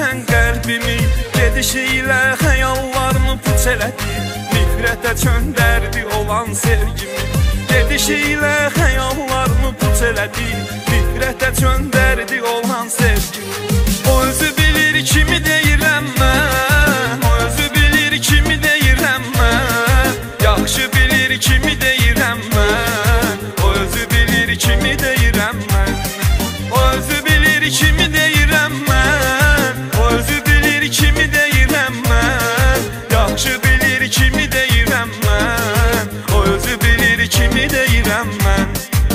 sən qəlbimi, gedişi ilə xəyallarımı puç elədi, nifrətə çöndərdi olan sevgimi. Gedişi ilə xəyallarımı puç elədi, nifrətə çöndərdi olan sevgimi. O özü bilir kimi deyirəm mən, o özü bilir kimi deyirəm mən, yaxşı bilir kimi deyirəm mən, o özü bilir kimi deyirəm mən, o özü bilir kimi deyirəm mən, o özü bilir kimi deyirəm mən, yaxşı bilir kimi deyirəm mən, o özü bilir kimi deyirəm mən.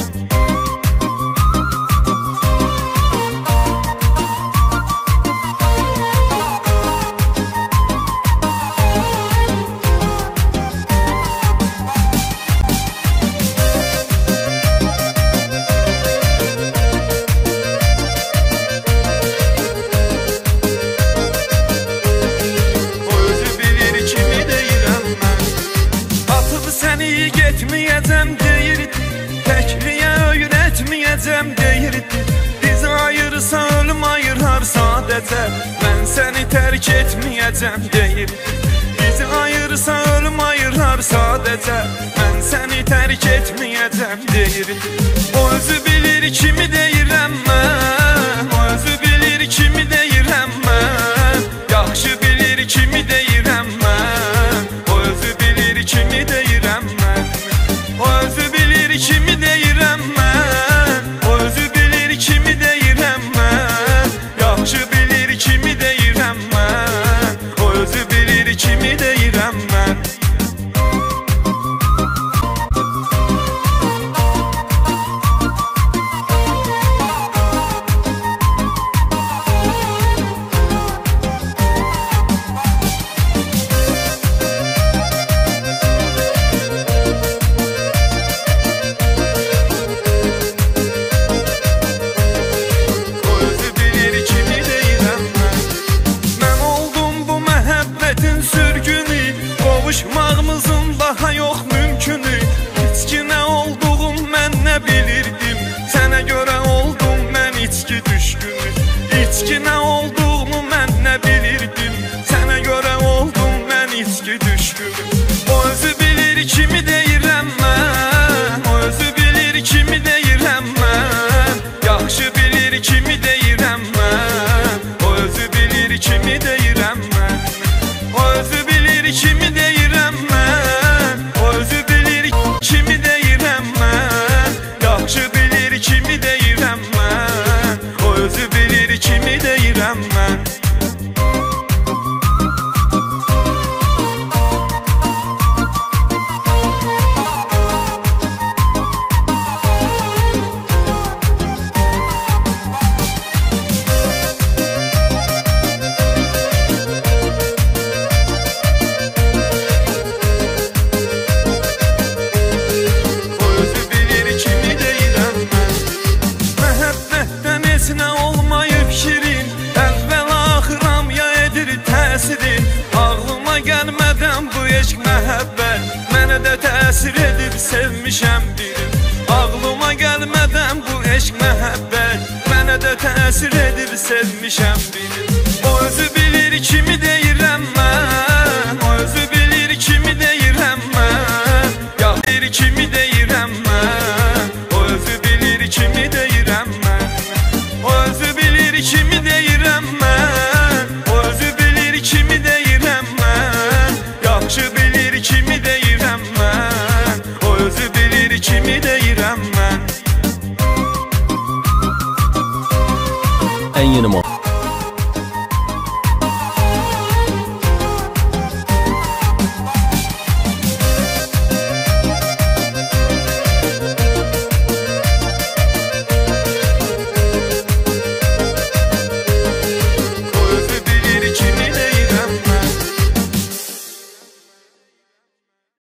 Getməyəcəm deyirdi, təkliyə öyrətməyəcəm deyirdi. Bizi ayırsa ölüm ayırar sadəcə, mən səni tərk etməyəcəm deyirdi. Bizi ayırsa ölüm ayırar sadəcə, mən səni tərk etməyəcəm deyirdi. O özü bilir kimi deyirəm mən, o özü bilir kimi deyirəm mən, yaxşı bilir kimi deyirəm mən, o özü bilir kimi deyirəm mən, o özü bilir kimi deyirəm mən, o özü bilir kimi deyirəm mən, yaxşı bilir kimi deyirəm mən, o özü bilir kimi deyirəm mən. Qovuşmağımızın daha yox mümkünü, içki nə olduğum mən nə bilirdim, sənə görə oldum mən içki düşkünü. İçki nə olduğumu mən nə bilirdim, sənə görə oldum mən içki düşkünü. O özü bilir kimi deyirəm mən, o özü bilir kimi deyirəm mən, yaxşı bilir kimi deyirəm mən, o özü bilir kimi deyirəm mən, o özü bilir kimi deyirəm mən, o özü bilir kimi deyirəm mən, yaxşı bilir kimi deyirəm mən, o özü bilir kimi deyirəm mən. Ağlıma gəlmədən bu eşq məhəbbət mənə də təsir edib sevmişəm birim. Ağlıma gəlmədən bu eşq məhəbbət mənə də təsir edib sevmişəm birim. O özü bilir kimi deyir